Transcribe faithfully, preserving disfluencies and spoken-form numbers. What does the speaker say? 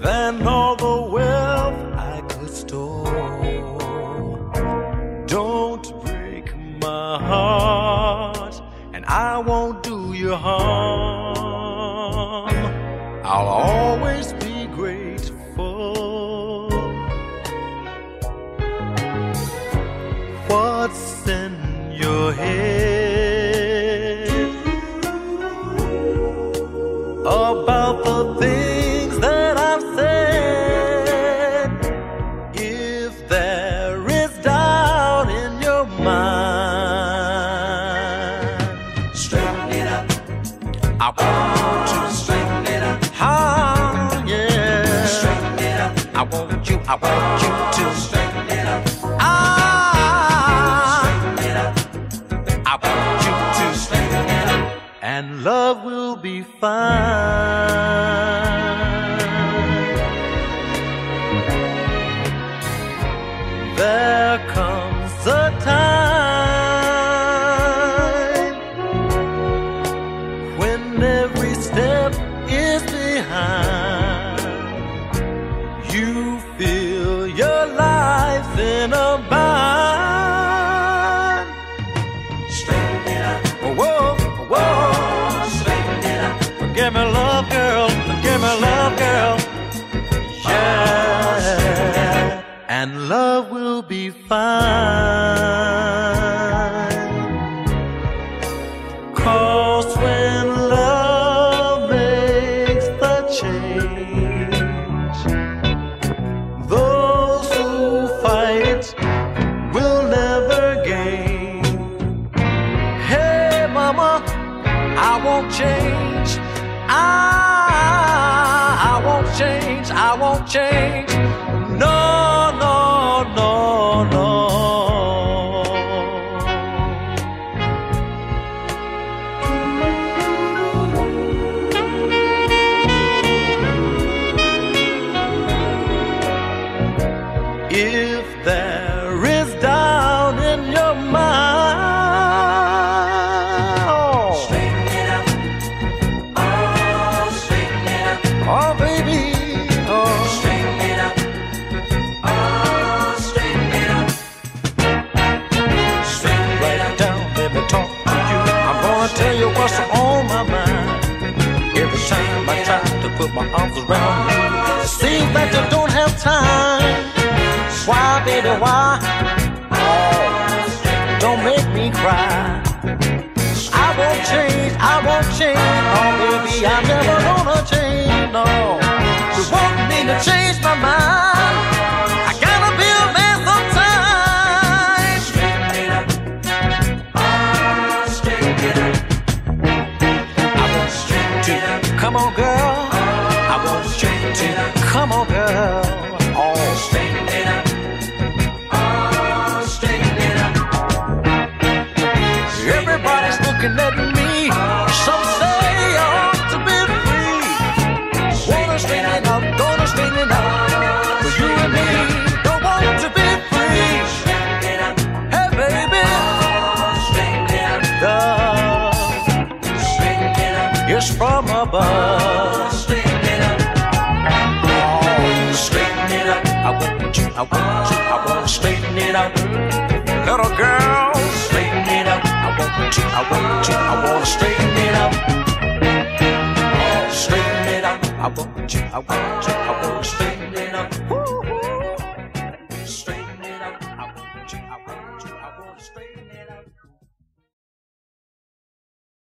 than all the wealth I could store. Don't break my heart, and I won't do you harm. I'll always be grateful. What's in your head about the things that I've said? If there is doubt in your mind, Straighten it up. I want Oh, straighten it up. you. Ah, yeah. Straighten it up. I want you. I want you Oh, to. straighten it up. Ah, Straighten it up. I want you to. Straighten it up. And love will be fine. There comes a time when every step is behind. You feel your life in a bind. Straighten it up. Whoa, whoa. Straighten it up. Give me love, girl. Give me love, girl. Yeah. And love will be fine. 'Cause when love makes the change, those who fight will never gain. Hey, mama, I won't change. I, I won't change. I won't change. No, no, no, no. If there is doubt in your mind, oh, Straighten it up. Oh, straighten it up. oh baby, oh, Straighten it up. Oh, straighten it up. Straighten it right up. down, let me talk to you. I'm gonna tell you what's on my mind. Every time I try to put my arms around you, it seems that you don't have time. Why, baby, why? Oh, don't make me cry. I won't change, I won't change. Oh, baby, I'm never gonna change, no. You want me to change my mind? I gotta be a man sometimes. Straighten it up. Oh, straighten it up. I want you to come on, girl. I want you to come on, girl. Oh, Straighten it up. Oh, straighten it up. everybody's looking at me. Some say I ought to be free. Wanna straighten it up, gonna straighten it up. But you and me don't want to be free. Straighten it up. Hey, baby, Oh, straighten it up. love Straighten it up. is from Oh, above. straighten it up. Oh, Straighten it up. I want you, I want you, I want to straighten it out. Little girl, Straighten it up. I want you, I want you, I want to straighten it out.